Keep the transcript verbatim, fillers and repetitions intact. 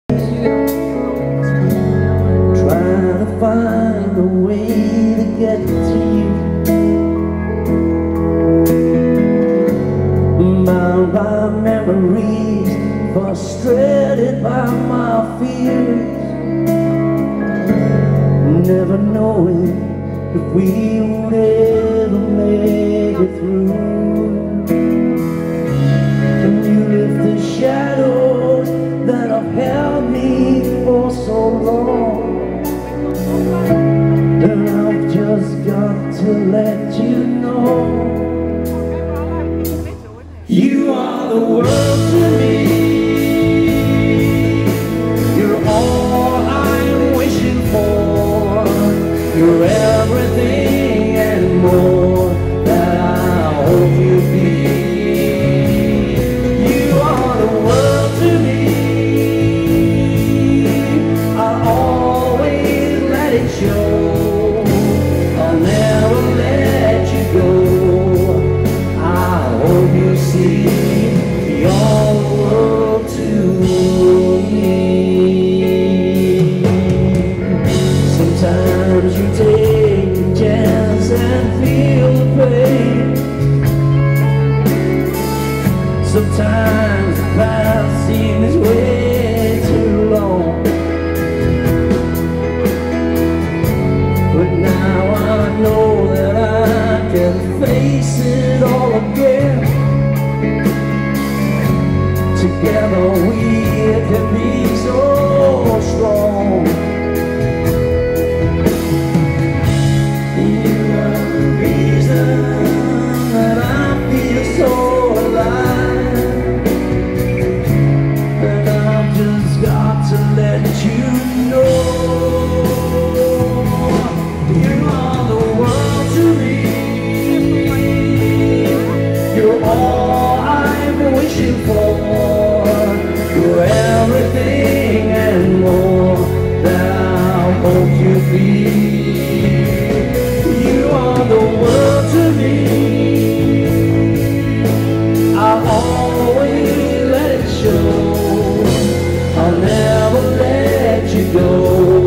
Trying to find a way to get to you, bound by memories, frustrated by my fears, never knowing if we would ever make it through. Can you lift the shadows that have held me for so long? And I've just got to let you know, you are the world to me. You're all I'm wishing for. You're everything and more that I hope you'll be. You are the world to me. I'll always let it show. I'll never let you go. I hope you see your world to me. Sometimes you take a chance and feel the pain. Sometimes the path seems way too long, but now I know that I can face it all again. Together we can be so strong. You are the reason that I feel so alive, and I've just got to let you know, you are the world to me. You're all I'm wishing for. You're everything and more that I hope you be. You are the world to me. I'll always let it show. I'll never let you go.